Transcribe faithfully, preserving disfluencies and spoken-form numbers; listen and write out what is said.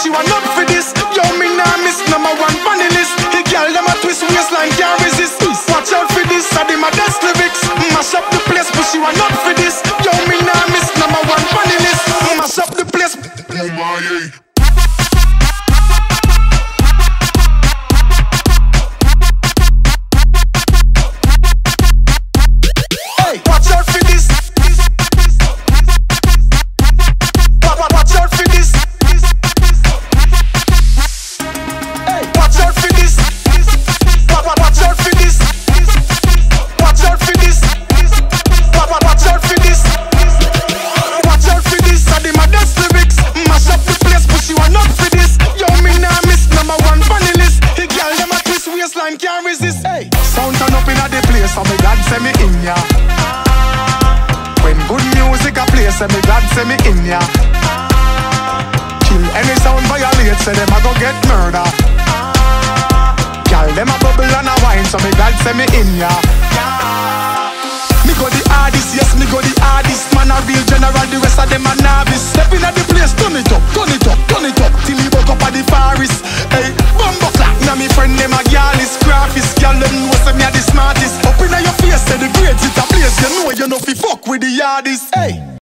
she want up for this. Yo, me nah miss number one funny list. The girl them a twist waistline can't resist. Watch out for this, I did my best lyrics. Mash up the place, but she want up for this. Yo, me nah miss number one funny list. Mash up the place. Oh my, yeah. Can't resist. Hey. Sound turn up inna the place, so me glad say me in ya. When good music a play, say me glad say me in ya. Kill any sound violate, say them a go get murder. Girl them a bubble and a wine, so me glad say me in ya. Me go the hardest, yes me go the hardest. Man a real general, the rest of them a novice. Step inna the place, turn it up, turn it up, turn it up, till he woke up at the forest. Hey, bumbo clap, now me friend them a gyal is graphist. Gyal them know say me a the smartest. Up inna your face, say the grades it a place. You know you know fi fuck with the yardies. Hey.